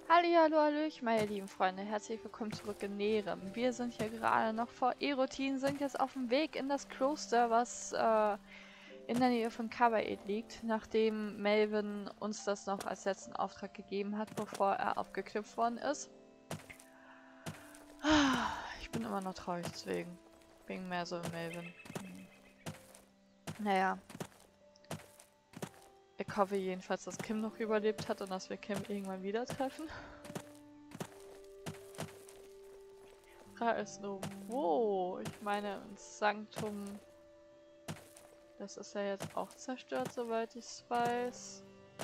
Hallihallo, hallöchen, meine lieben Freunde. Herzlich willkommen zurück in Nerem. Wir sind hier gerade noch vor Erotin, sind jetzt auf dem Weg in das Kloster, was in der Nähe von Kabaet liegt, nachdem Melvin uns das noch als letzten Auftrag gegeben hat, bevor er aufgeknüpft worden ist. Ich bin immer noch traurig deswegen. Wegen mehr so in Melvin. Naja. Ich hoffe jedenfalls, dass Kim noch überlebt hat und dass wir Kim irgendwann wieder treffen. Frage ist nur, wo? Ich meine, ins Sanktum. Das ist ja jetzt auch zerstört, soweit ich es weiß.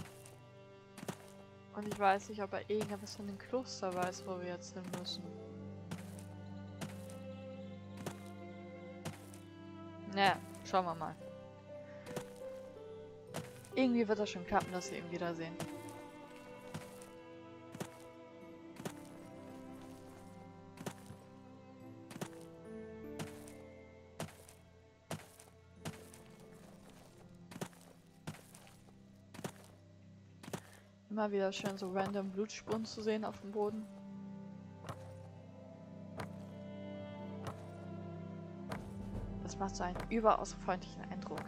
Und ich weiß nicht, ob er irgendwas von dem Kloster weiß, wo wir jetzt hin müssen. Naja, schauen wir mal. Irgendwie wird das schon klappen, dass wir ihn wiedersehen. Immer wieder schön so random Blutspuren zu sehen auf dem Boden. Das macht so einen überaus freundlichen Eindruck.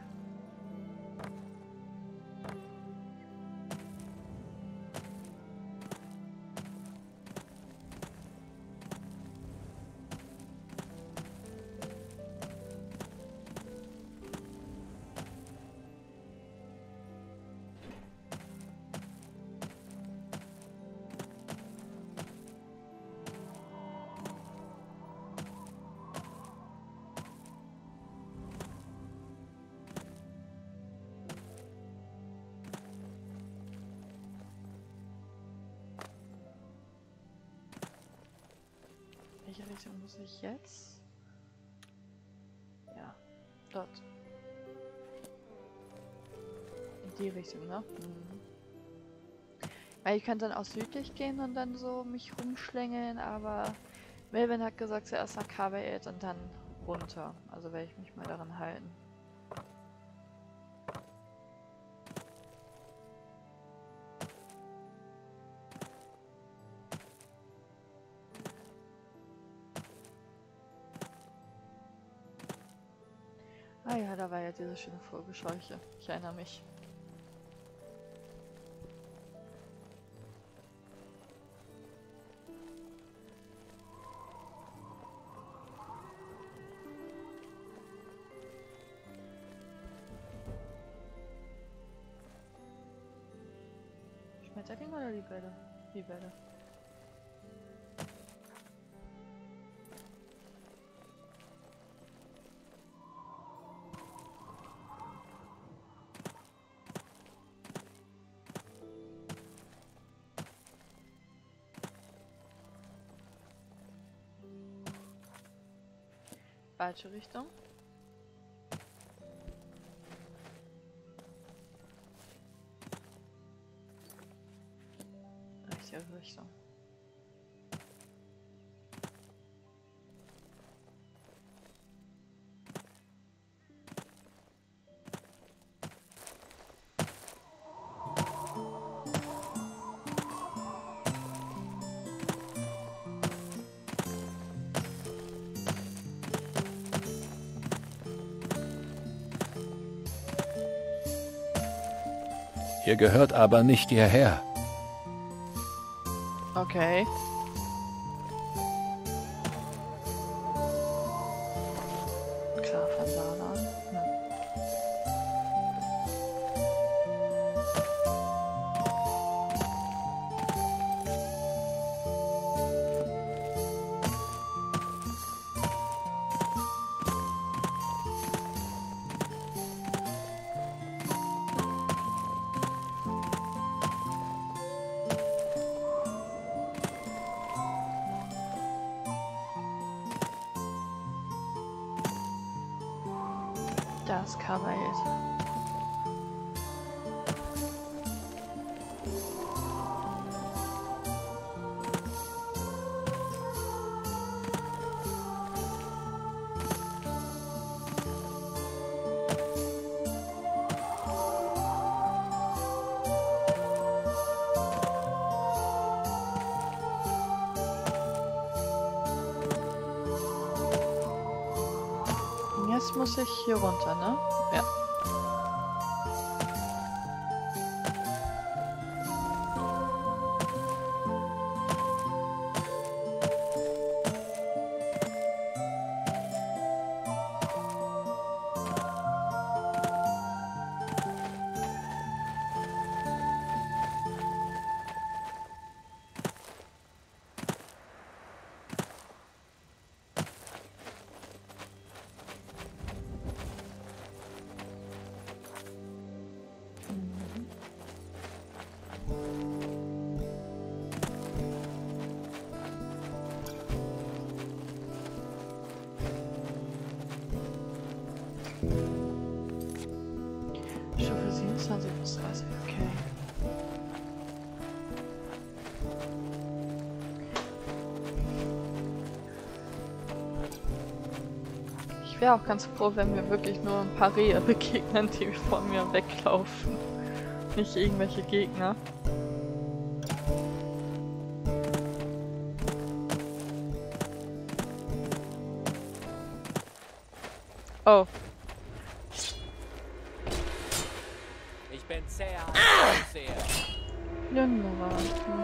Welche Richtung muss ich jetzt? Ja, dort. In die Richtung, ne? Mhm. Weil ich könnte dann auch südlich gehen und dann so mich rumschlängeln, aber Melvin hat gesagt, zuerst nach Kabaet und dann runter. Also werde ich mich mal daran halten. Ah ja, da war ja diese schöne Vogelscheuche. Ich erinnere mich. Schmetterling oder Libelle? Libelle. Falsche Richtung. Richtige Richtung. Ihr gehört aber nicht hierher. Okay. Graf von Sauron. Das Kabaet. Jetzt muss ich hier runter, ne? Ja. Stufe 27 bis 30, okay. Ich wäre auch ganz froh, wenn wir wirklich nur ein paar Rehe begegnen, die von mir weglaufen. Nicht irgendwelche Gegner. Oh. Ich bin sehr, sehr. Jüngerer.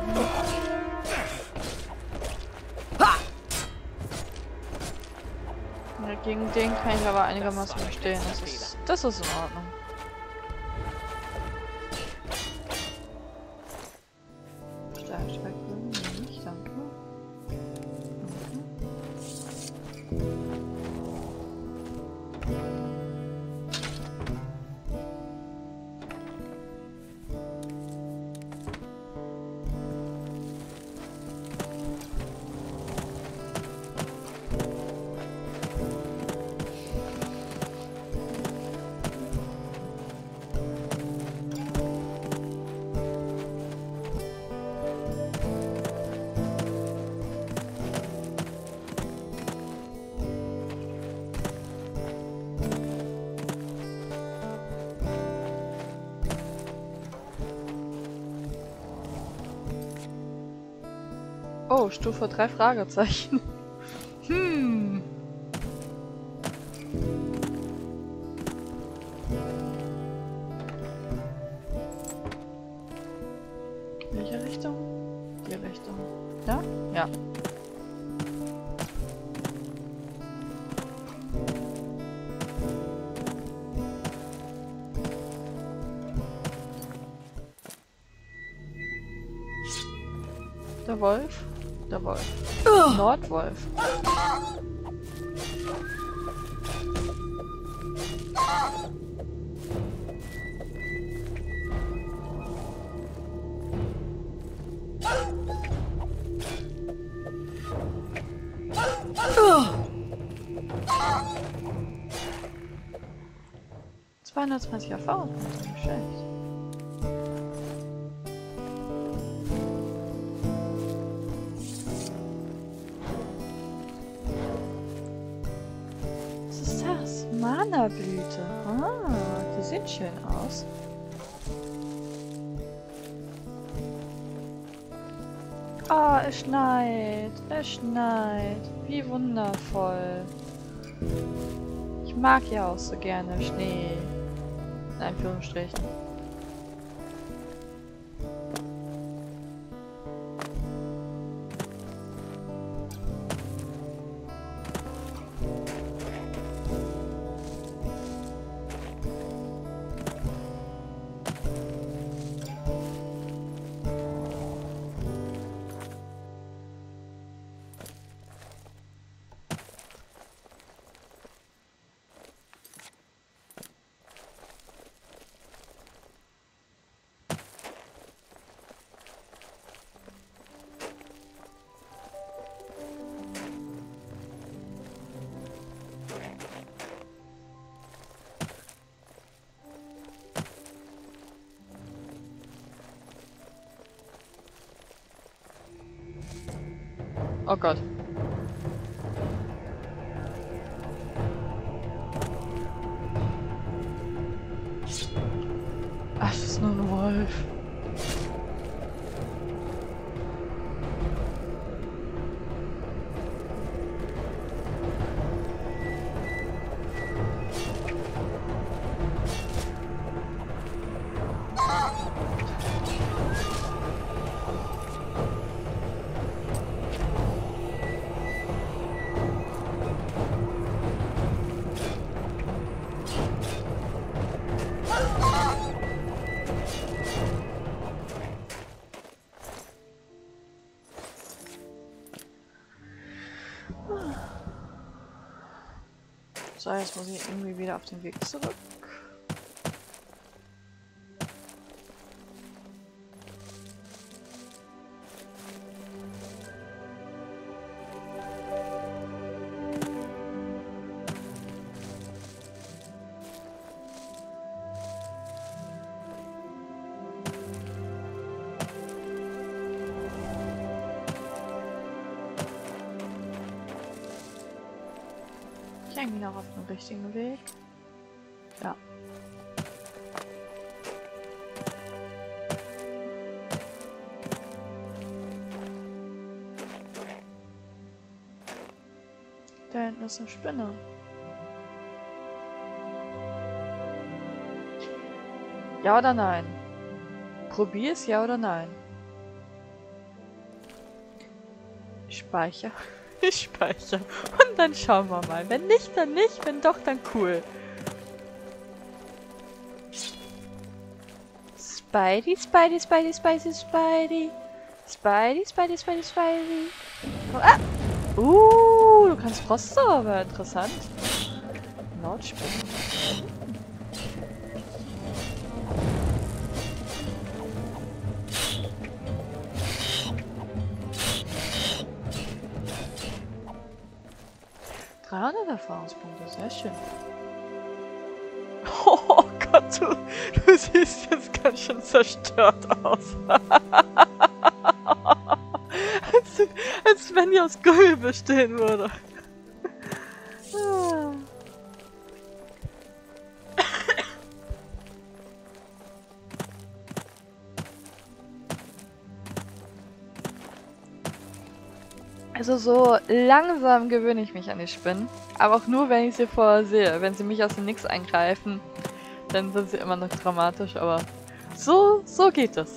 Ja, gegen den kann ich aber einigermaßen bestehen. Das ist in Ordnung. Stahlstrecke nicht, danke. Oh, Stufe 3 Fragezeichen. Welche Richtung? Die Richtung. Ja? Ja. Der Wolf? Der Wolf. Nordwolf. Oh. 220 Erfahrung. Nicht schlecht. Mana-Blüte. Ah, die sieht schön aus. Ah, es schneit. Es schneit. Wie wundervoll. Ich mag ja auch so gerne Schnee. In Anführungsstrichen. Oh Gott. Ach, das ist nur ein Wolf. So, jetzt muss ich irgendwie wieder auf den Weg zurück. Ich eigentlich noch auf dem richtigen Weg. Ja. Da hinten ist eine Spinne. Ja oder nein? Probier's, ja oder nein? Speicher. Ich speichere. Und dann schauen wir mal. Wenn nicht, dann nicht. Wenn doch, dann cool. Spidey, Spidey, Spidey, Spidey, Spidey. Spidey, Spidey, Spidey, Spidey. Oh, ah! Du kannst Frost aber interessant. Lautspielen. Erfahrungspunkte, sehr schön. Oh Gott, du siehst jetzt ganz schön zerstört aus. als wenn die aus Gull bestehen würde. Also so langsam gewöhne ich mich an die Spinnen. Aber auch nur, wenn ich sie vorher sehe. Wenn sie mich aus dem Nix eingreifen, dann sind sie immer noch dramatisch. Aber so geht es.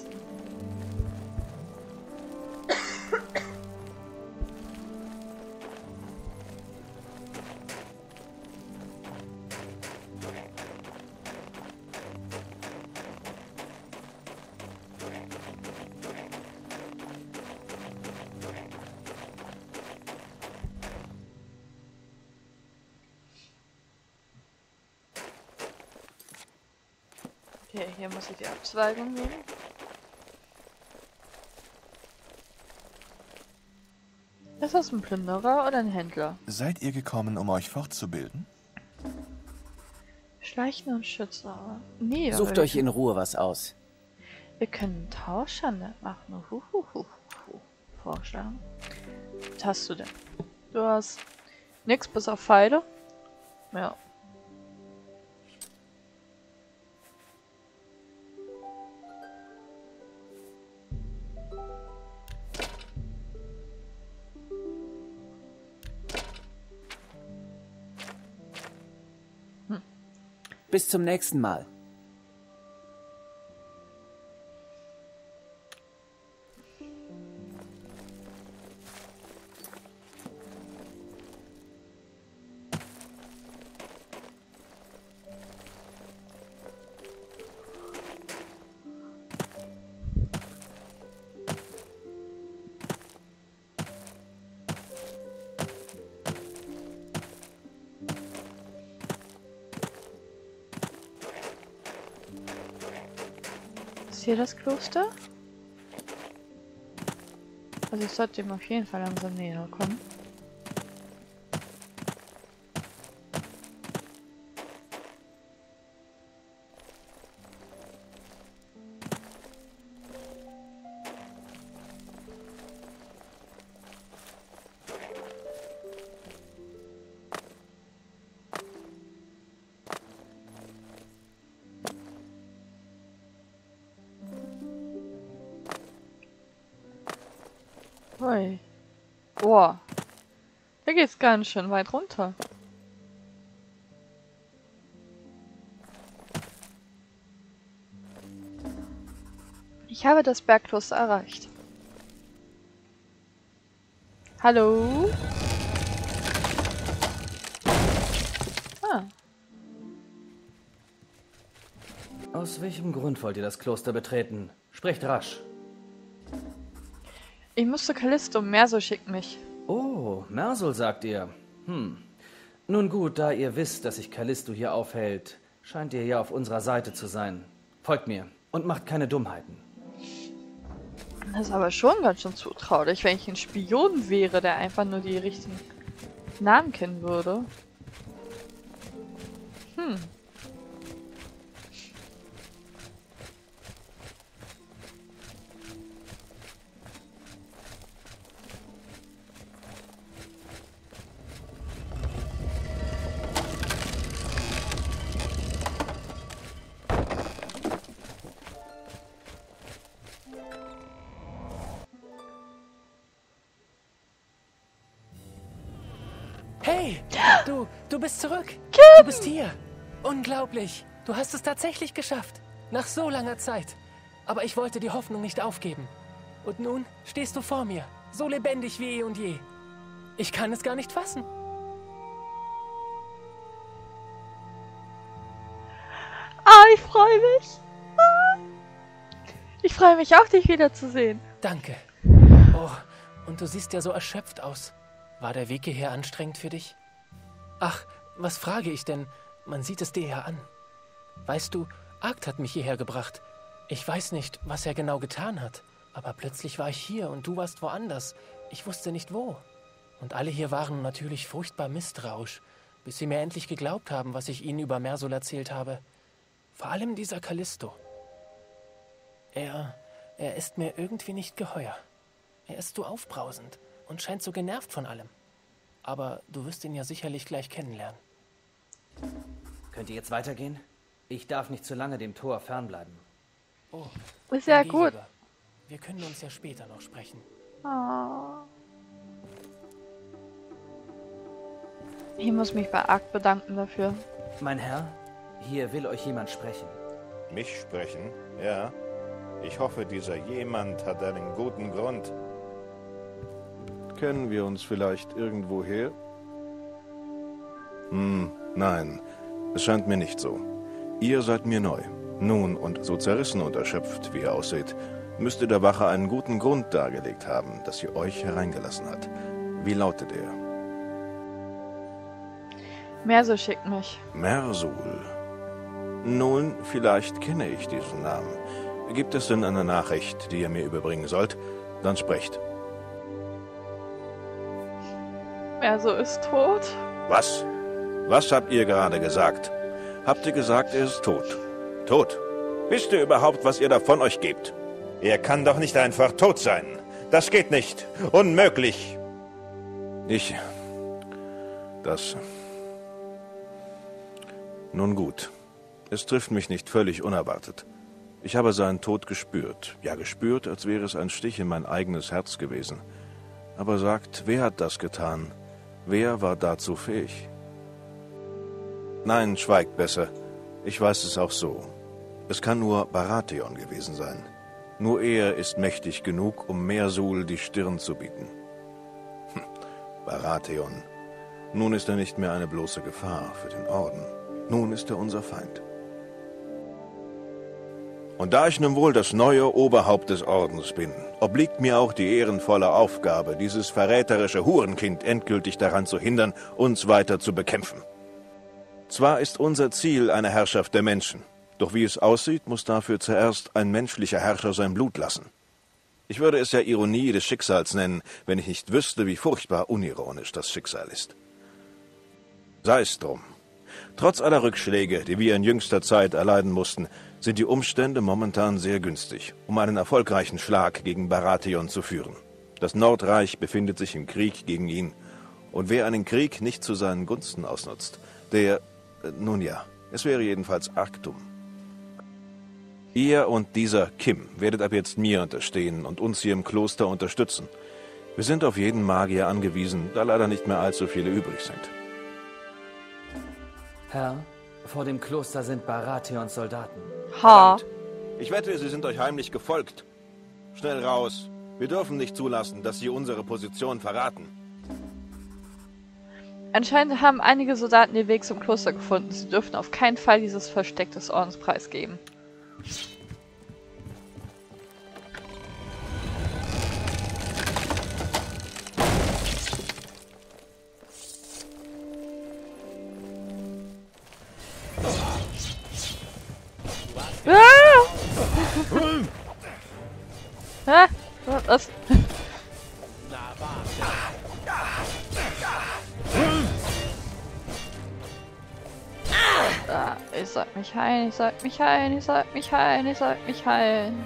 Okay, hier muss ich die Abzweigung nehmen. Ist das ein Plünderer oder ein Händler? Seid ihr gekommen, um euch fortzubilden? Schleichen und Schützer. Nee, Sucht euch in Ruhe was aus. Wir können Tauschhandel machen. Vorschlagen. Was hast du denn? Du hast nix bis auf Pfeile. Ja. Bis zum nächsten Mal. Hier das Kloster? Also ich sollte ihm auf jeden Fall langsam näher kommen. Ui. Boah. Da geht's ganz schön weit runter. Ich habe das Bergkloster erreicht. Hallo? Ah. Aus welchem Grund wollt ihr das Kloster betreten? Sprecht rasch. Ich musste Callisto, Merso schickt mich. Oh, Mersul sagt ihr. Nun gut, da ihr wisst, dass sich Callisto hier aufhält, scheint ihr ja auf unserer Seite zu sein. Folgt mir und macht keine Dummheiten. Das ist aber schon ganz schön zutraulich, wenn ich ein Spion wäre, der einfach nur die richtigen Namen kennen würde. Hey, du bist zurück. Du bist hier. Unglaublich. Du hast es tatsächlich geschafft. Nach so langer Zeit. Aber ich wollte die Hoffnung nicht aufgeben. Und nun stehst du vor mir. So lebendig wie eh und je. Ich kann es gar nicht fassen. Ich freue mich. Ich freue mich auch, dich wiederzusehen. Danke. Oh, und du siehst ja so erschöpft aus. War der Weg hierher anstrengend für dich? Ach, was frage ich denn? Man sieht es dir ja an. Weißt du, Arkt hat mich hierher gebracht. Ich weiß nicht, was er genau getan hat. Aber plötzlich war ich hier und du warst woanders. Ich wusste nicht wo. Und alle hier waren natürlich furchtbar misstrauisch, bis sie mir endlich geglaubt haben, was ich ihnen über Mersol erzählt habe. Vor allem dieser Callisto. Er ist mir irgendwie nicht geheuer. Er ist so aufbrausend und scheint so genervt von allem. Aber du wirst ihn ja sicherlich gleich kennenlernen. Könnt ihr jetzt weitergehen? Ich darf nicht zu lange dem Tor fernbleiben. Oh, Ist ja geh gut. lieber. Wir können uns ja später noch sprechen. Oh. Ich muss mich bei Ark bedanken dafür. Mein Herr, hier will euch jemand sprechen. Mich sprechen? Ja. Ich hoffe, dieser jemand hat einen guten Grund. Kennen wir uns vielleicht irgendwoher? Nein, es scheint mir nicht so. Ihr seid mir neu. Nun, und so zerrissen und erschöpft, wie ihr ausseht, müsste der Wache einen guten Grund dargelegt haben, dass sie euch hereingelassen hat. Wie lautet er? Mersol schickt mich. Mersol. Nun, vielleicht kenne ich diesen Namen. Gibt es denn eine Nachricht, die ihr mir überbringen sollt? Dann sprecht. Mersol ist tot. Was? Was habt ihr gerade gesagt? Habt ihr gesagt, er ist tot? Tot? Wisst ihr überhaupt, was ihr da von euch gebt? Er kann doch nicht einfach tot sein. Das geht nicht. Unmöglich. Nun gut. Es trifft mich nicht völlig unerwartet. Ich habe seinen Tod gespürt. Ja, gespürt, als wäre es ein Stich in mein eigenes Herz gewesen. Aber sagt, wer hat das getan? Wer war dazu fähig? Nein, schweigt besser. Ich weiß es auch so. Es kann nur Baratheon gewesen sein. Nur er ist mächtig genug, um Mersol die Stirn zu bieten. Baratheon. Nun ist er nicht mehr eine bloße Gefahr für den Orden. Nun ist er unser Feind. Und da ich nun wohl das neue Oberhaupt des Ordens bin, obliegt mir auch die ehrenvolle Aufgabe, dieses verräterische Hurenkind endgültig daran zu hindern, uns weiter zu bekämpfen. Zwar ist unser Ziel eine Herrschaft der Menschen, doch wie es aussieht, muss dafür zuerst ein menschlicher Herrscher sein Blut lassen. Ich würde es ja Ironie des Schicksals nennen, wenn ich nicht wüsste, wie furchtbar unironisch das Schicksal ist. Sei es drum. Trotz aller Rückschläge, die wir in jüngster Zeit erleiden mussten, sind die Umstände momentan sehr günstig, um einen erfolgreichen Schlag gegen Baratheon zu führen. Das Nordreich befindet sich im Krieg gegen ihn, und wer einen Krieg nicht zu seinen Gunsten ausnutzt, nun ja, es wäre jedenfalls arg dumm. Ihr und dieser Kim werdet ab jetzt mir unterstehen und uns hier im Kloster unterstützen. Wir sind auf jeden Magier angewiesen, da leider nicht mehr allzu viele übrig sind. Herr, vor dem Kloster sind Baratheons Soldaten. Ha. Ich wette, sie sind euch heimlich gefolgt. Schnell raus. Wir dürfen nicht zulassen, dass sie unsere Position verraten. Anscheinend haben einige Soldaten den Weg zum Kloster gefunden. Sie dürfen auf keinen Fall dieses Versteck des Ordens preisgeben. Was? Ah, ich soll mich heilen, ich soll mich heilen, ich soll mich heilen, ich soll mich heilen.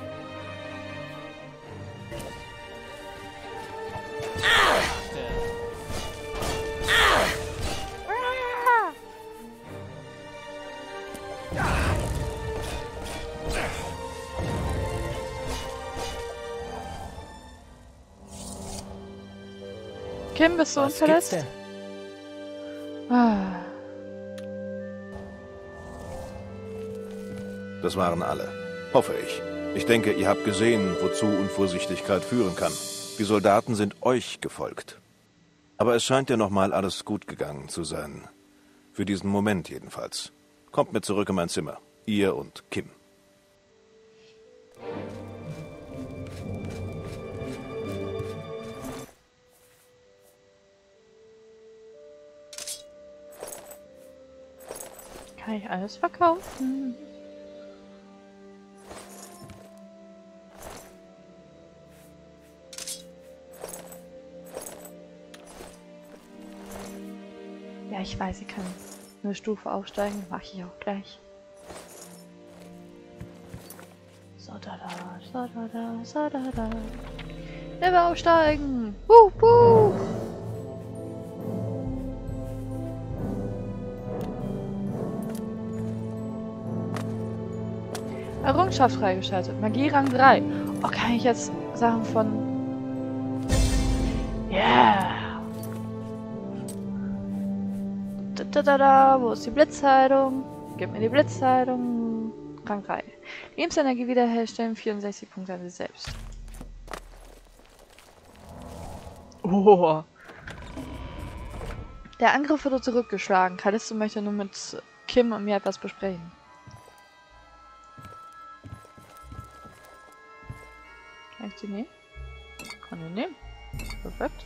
Kim, bist du Was gibt's unverletzt? denn? Ah. Das waren alle. Hoffe ich. Ich denke, ihr habt gesehen, wozu Unvorsichtigkeit führen kann. Die Soldaten sind euch gefolgt. Aber es scheint ja nochmal alles gut gegangen zu sein. Für diesen Moment jedenfalls. Kommt mit zurück in mein Zimmer. Ihr und Kim. Kann ich alles verkaufen? Ja, ich weiß, ich kann eine Stufe aufsteigen. Mache ich auch gleich. So, da. Level aufsteigen! Wuh! Errungenschaft freigeschaltet. Magie Rang 3. Oh, kann ich jetzt Sachen von... Yeah! Wo ist die Blitzheilung? Gib mir die Blitzheilung. Rang 3. Lebensenergie wiederherstellen, 64 Punkte an sich selbst. Oh. Der Angriff wurde zurückgeschlagen. Callisto möchte nur mit Kim und mir etwas besprechen. Kann ich die nehmen? Kann ich nehmen. Perfekt.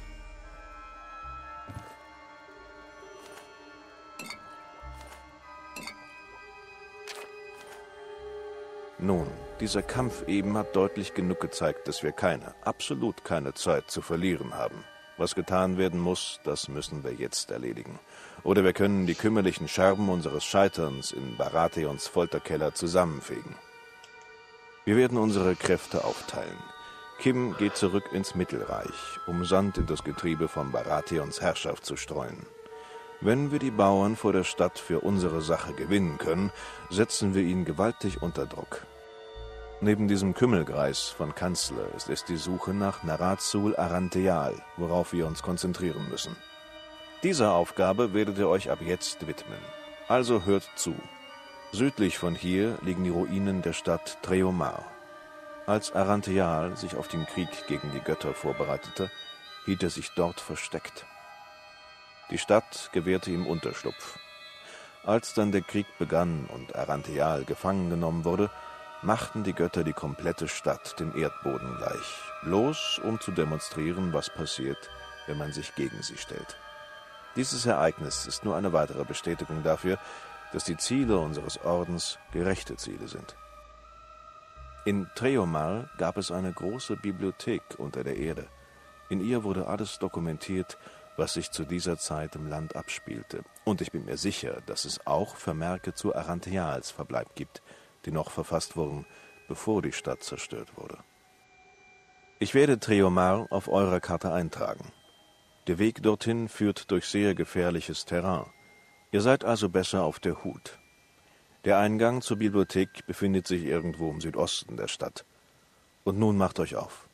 Nun, dieser Kampf eben hat deutlich genug gezeigt, dass wir absolut keine Zeit zu verlieren haben. Was getan werden muss, das müssen wir jetzt erledigen. Oder wir können die kümmerlichen Scherben unseres Scheiterns in Baratheons Folterkeller zusammenfegen. Wir werden unsere Kräfte aufteilen. Kim geht zurück ins Mittelreich, um Sand in das Getriebe von Baratheons Herrschaft zu streuen. Wenn wir die Bauern vor der Stadt für unsere Sache gewinnen können, setzen wir ihn gewaltig unter Druck. Neben diesem Kümmelgreis von Kanzler ist es die Suche nach Narazul Arantheal, worauf wir uns konzentrieren müssen. Dieser Aufgabe werdet ihr euch ab jetzt widmen. Also hört zu. Südlich von hier liegen die Ruinen der Stadt Treomar. Als Arantheal sich auf den Krieg gegen die Götter vorbereitete, hielt er sich dort versteckt. Die Stadt gewährte ihm Unterschlupf. Als dann der Krieg begann und Arantheal gefangen genommen wurde, machten die Götter die komplette Stadt dem Erdboden gleich, bloß um zu demonstrieren, was passiert, wenn man sich gegen sie stellt. Dieses Ereignis ist nur eine weitere Bestätigung dafür, dass die Ziele unseres Ordens gerechte Ziele sind. In Treomar gab es eine große Bibliothek unter der Erde. In ihr wurde alles dokumentiert, was sich zu dieser Zeit im Land abspielte. Und ich bin mir sicher, dass es auch Vermerke zu Arantheals Verbleib gibt, die noch verfasst wurden, bevor die Stadt zerstört wurde. Ich werde Treomar auf eurer Karte eintragen. Der Weg dorthin führt durch sehr gefährliches Terrain. Ihr seid also besser auf der Hut. Der Eingang zur Bibliothek befindet sich irgendwo im Südosten der Stadt. Und nun macht euch auf.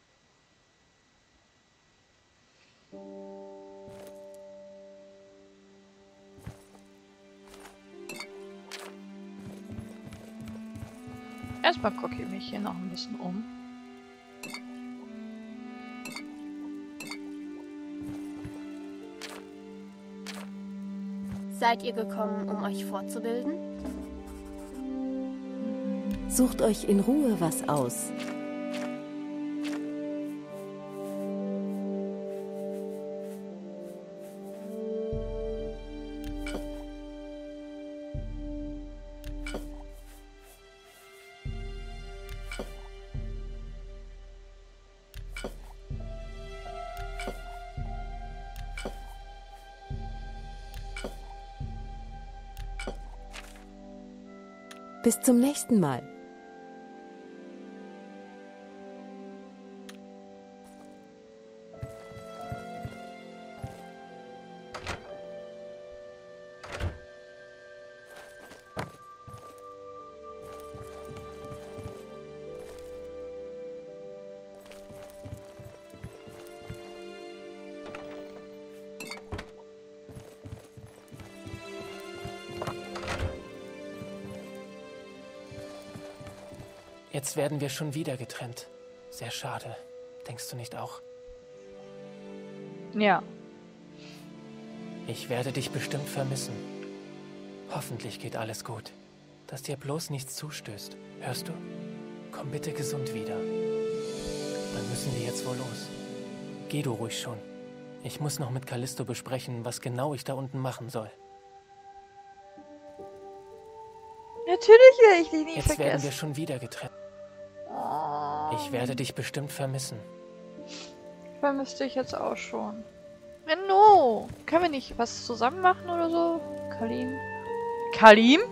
Erstmal gucke ich mich hier noch ein bisschen um. Seid ihr gekommen, um euch fortzubilden? Sucht euch in Ruhe was aus. Bis zum nächsten Mal. Jetzt werden wir schon wieder getrennt. Sehr schade. Denkst du nicht auch? Ja. Ich werde dich bestimmt vermissen. Hoffentlich geht alles gut. Dass dir bloß nichts zustößt. Hörst du? Komm bitte gesund wieder. Dann müssen wir jetzt wohl los. Geh du ruhig schon. Ich muss noch mit Callisto besprechen, was genau ich da unten machen soll. Natürlich werde ich dich nie Jetzt vergessen. werden wir schon wieder getrennt. Ich werde dich bestimmt vermissen. Vermisste ich jetzt auch schon. Renno! Können wir nicht was zusammen machen oder so? Kalim? Kalim?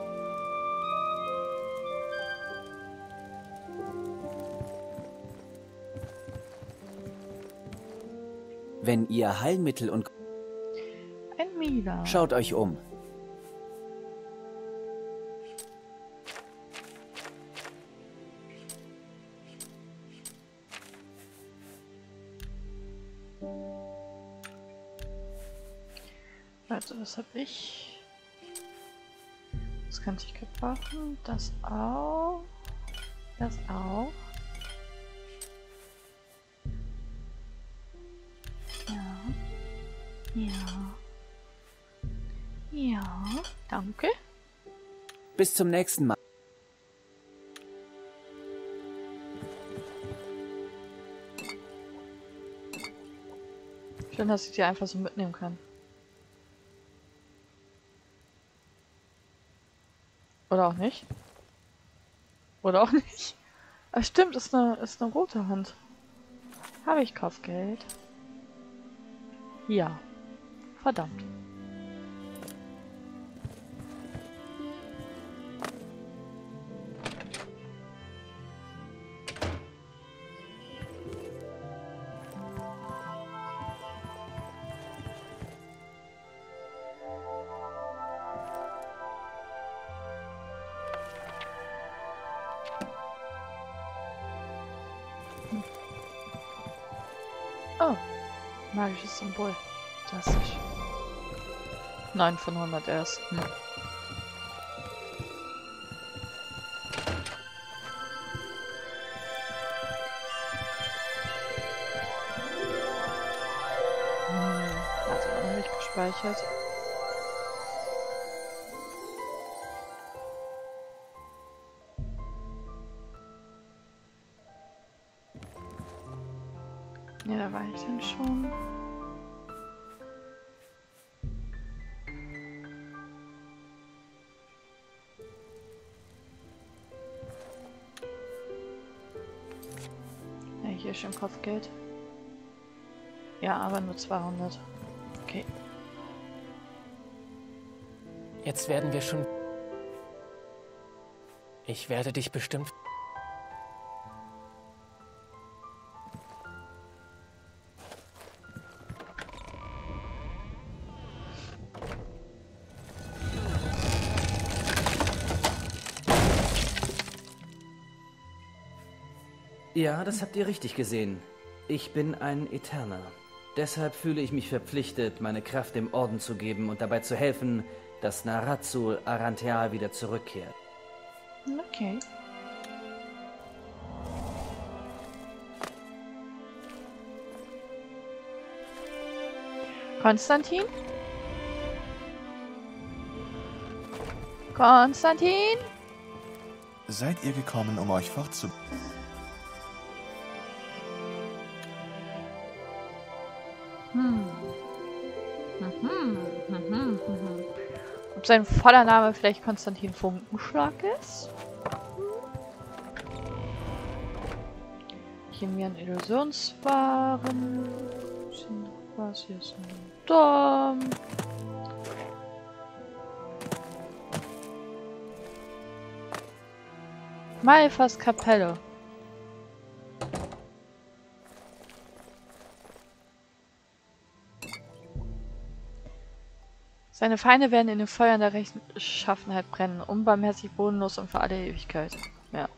Wenn ihr Heilmittel und... Ein Mila. Schaut euch um. Also, was habe ich? Das kann ich gebrauchen. Das auch. Das auch. Ja. Ja. Ja. Danke. Bis zum nächsten Mal. Schön, dass ich die einfach so mitnehmen kann. Oder auch nicht. Oder auch nicht. Ah, stimmt, ist eine rote Hand. Habe ich Kopfgeld? Ja. Verdammt. Oh, magisches Symbol. Fantastisch. 9 von 100 erst. Also noch nicht gespeichert. Ja, da war ich dann schon. Ja, hier ist schon Kopfgeld. Ja, aber nur 200. Okay. Jetzt werden wir schon... Ich werde dich bestimmt... Ja, das habt ihr richtig gesehen. Ich bin ein Eterner. Deshalb fühle ich mich verpflichtet, meine Kraft dem Orden zu geben und dabei zu helfen, dass Narazul Arantheal wieder zurückkehrt. Okay. Konstantin? Konstantin? Seid ihr gekommen, um euch fortzu... Ob sein voller Name vielleicht Konstantin Funkenschlag ist? Chemie und Illusionswaren. Was hier ist ein Dom. Malphas Kapelle. Seine Feinde werden in den Feuern der Rechtschaffenheit brennen, unbarmherzig, bodenlos und für alle Ewigkeit. Ja.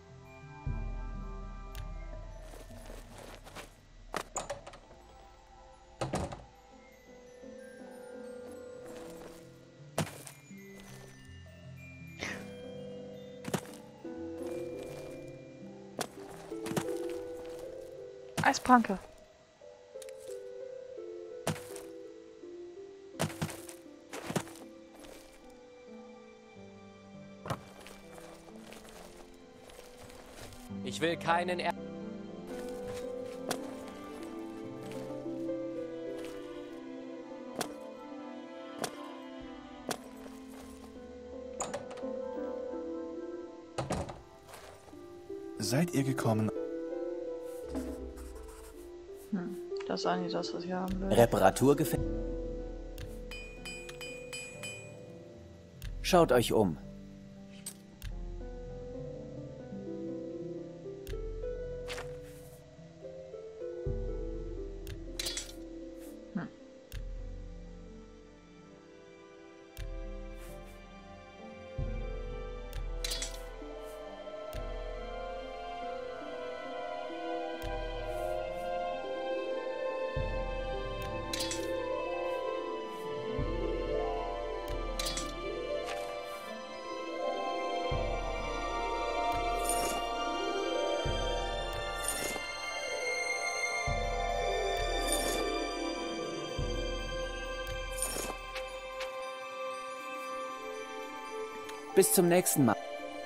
Eispranke. Ich will keinen Seid ihr gekommen? Das ist eigentlich das, was ich haben will. Reparatur gefällt. Schaut euch um. Bis zum nächsten Mal.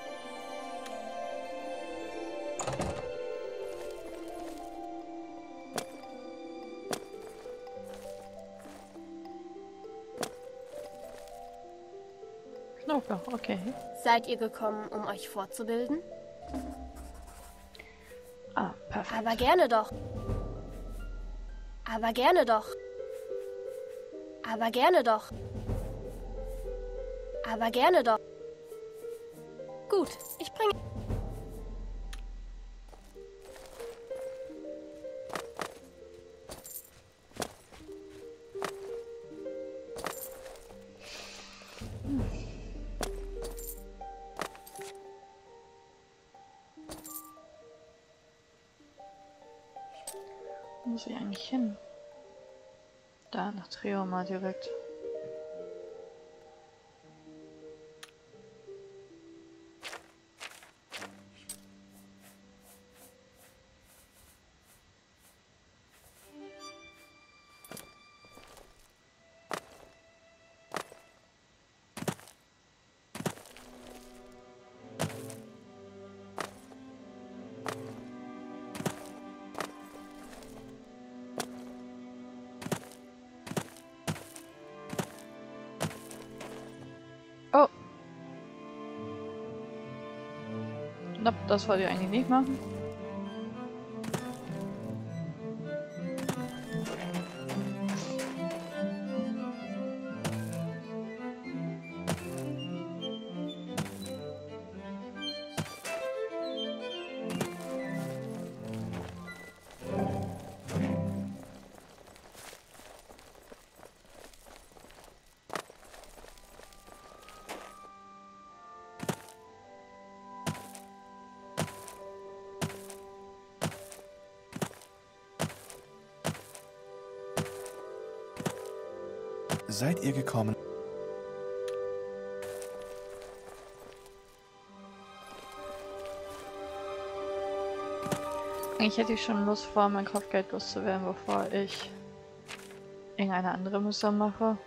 Knoblauch, okay. Seid ihr gekommen, um euch fortzubilden? Ah, perfekt. Aber gerne doch. Aber gerne doch. Aber gerne doch. Aber gerne doch. Gut, ich bringe... Wo muss ich eigentlich hin? Da, nach Trioma direkt. Oh. Nope, das wollte ich eigentlich nicht machen. Seid ihr gekommen? Eigentlich hätte ich schon Lust vor, mein Kopfgeld loszuwerden, bevor ich irgendeine andere Mission mache.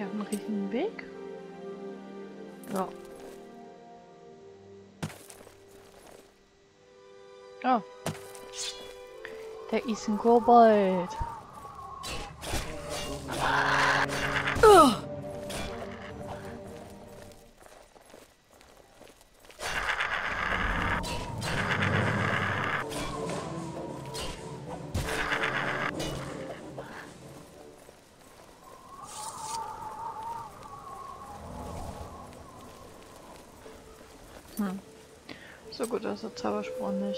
auf dem richtigen Weg? Ja. Oh. Der ist ein Kobold. Oh. So gut ist der Zauberspruch nicht.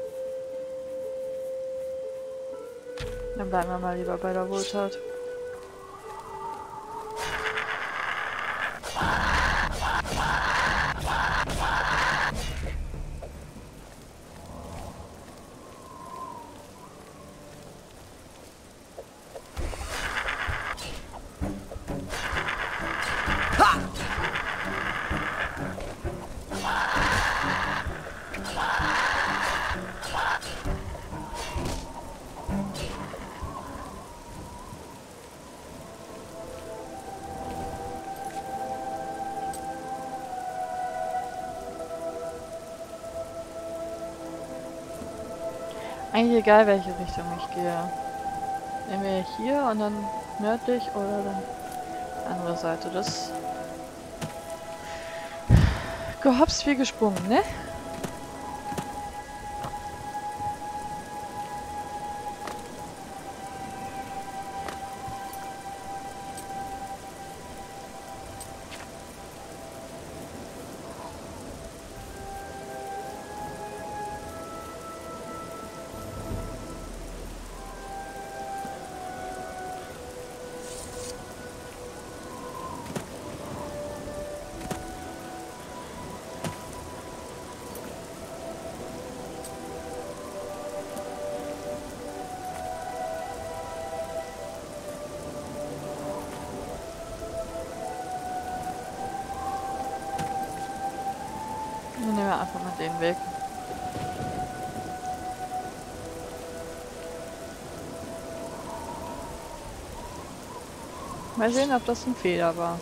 Dann bleiben wir mal lieber bei der Wohltat. Eigentlich egal, welche Richtung ich gehe. Nehmen wir hier und dann nördlich oder dann andere Seite. Das gehopst wie gesprungen, ne? Dann nehmen wir einfach mal den Weg. Mal sehen, ob das ein Fehler war.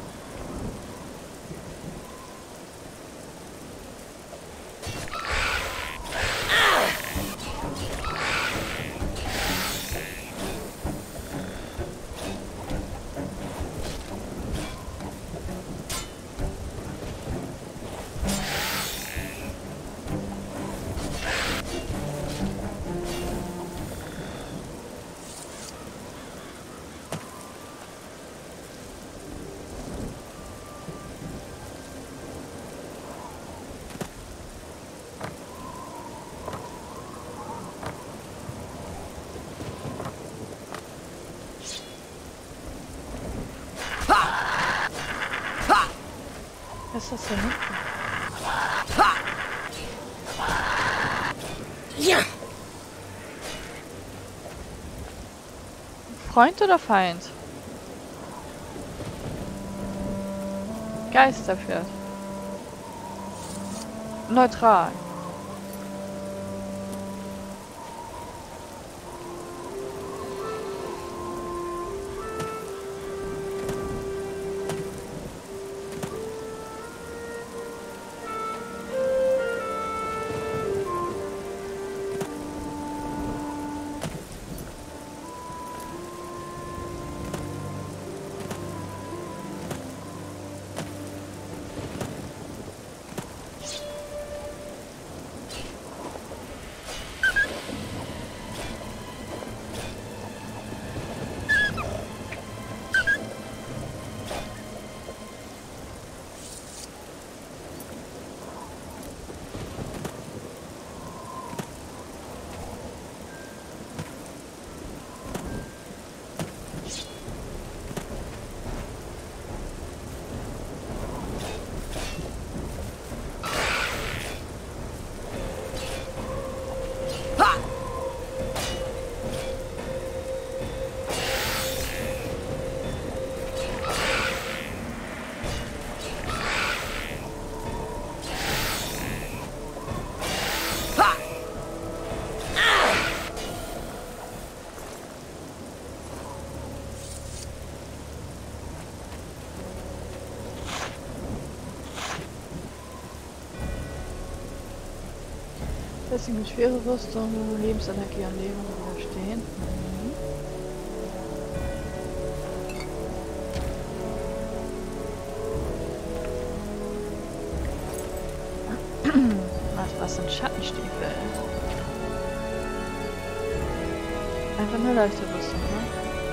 Was ist das denn hinten? Ja! Freund oder Feind? Geisterpferd. Neutral. Lässt sich mit schwerer Rüstung, Lebensenergie und Leben widerstehen. Was sind Schattenstiefel? Einfach nur leichte Rüstung, ne?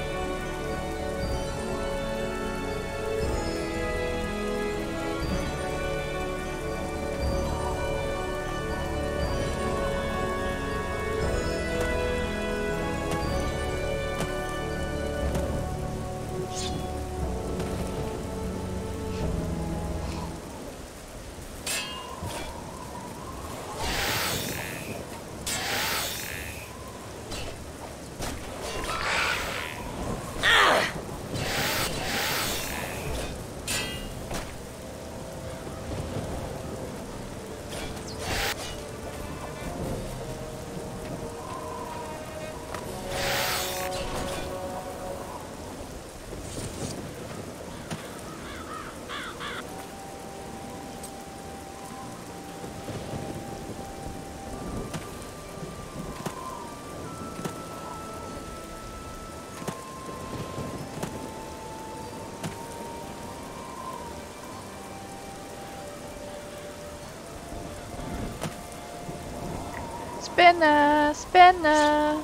Spinne, Spinne.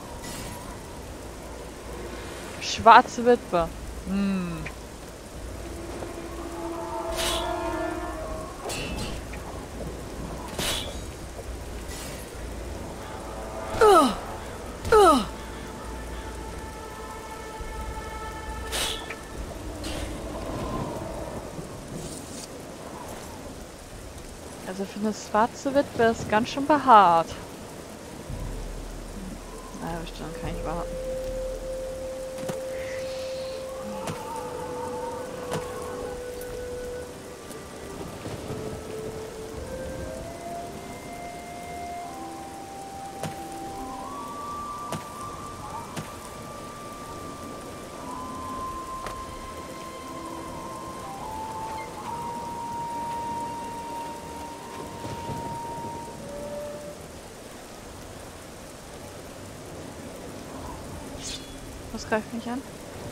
Schwarze Witwe. Also für eine schwarze Witwe ist ganz schön behaart. Na, bestimmt kann ich warten. Was greift mich an?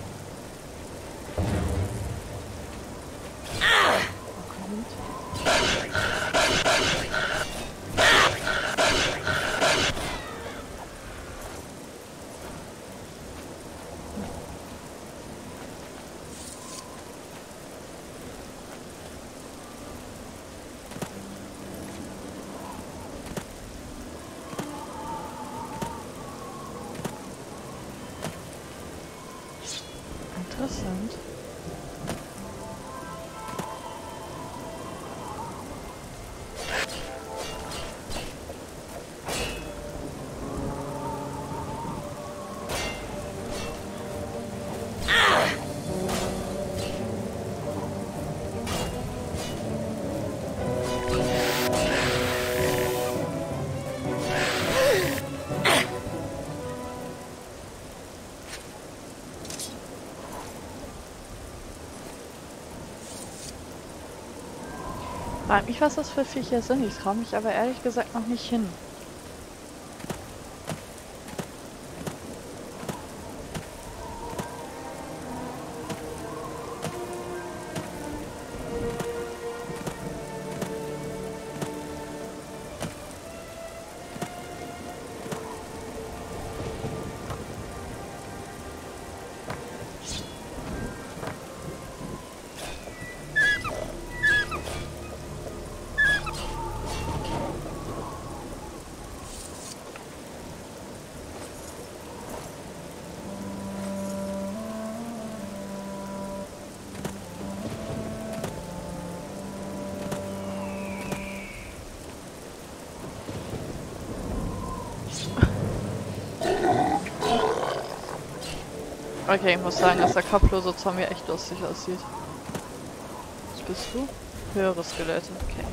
Interessant. Frag mich, was das für Viecher sind. Ich traue mich aber ehrlich gesagt noch nicht hin. Okay, ich muss sagen, dass der kopflose Zombie echt lustig aussieht. Was bist du? Höhere Skelette, okay.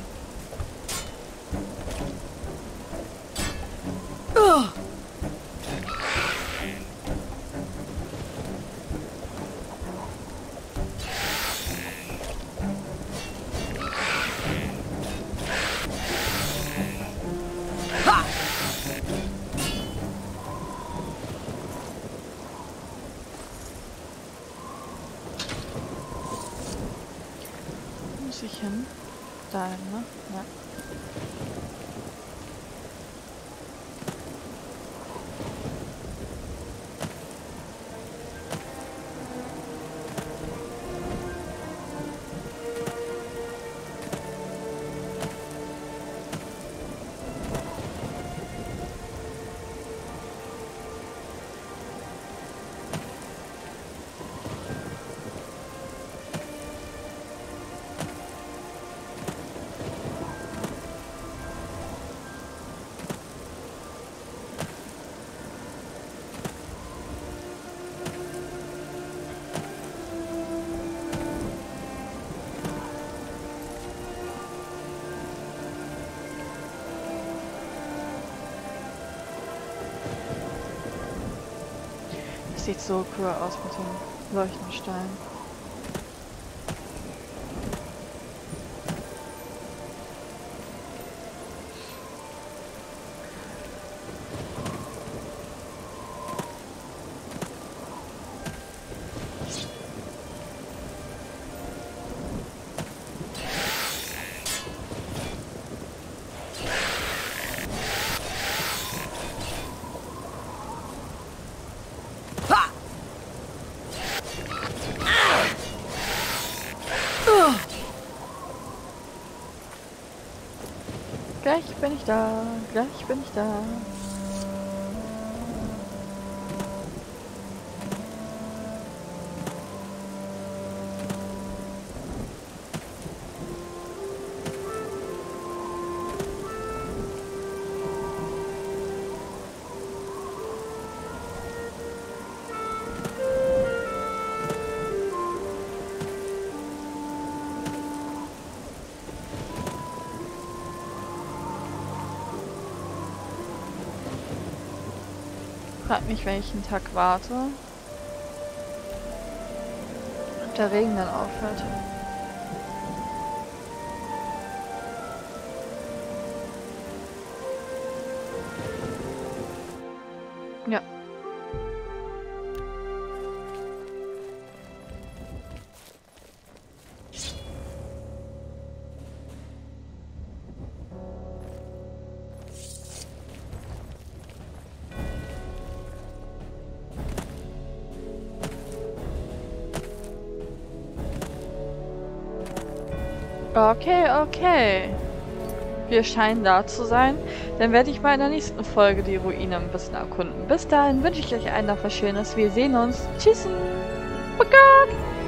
muss ich hin? Dahin, ne? Ja. Sieht so cool aus mit den Leuchtensteinen. Gleich bin ich da, gleich bin ich da. Frag mich, wenn ich einen Tag warte, ob der Regen dann aufhört. Ja. Okay, okay. Wir scheinen da zu sein. Dann werde ich mal in der nächsten Folge die Ruine ein bisschen erkunden. Bis dahin wünsche ich euch allen noch was Schönes. Wir sehen uns. Tschüss. Oh Gott.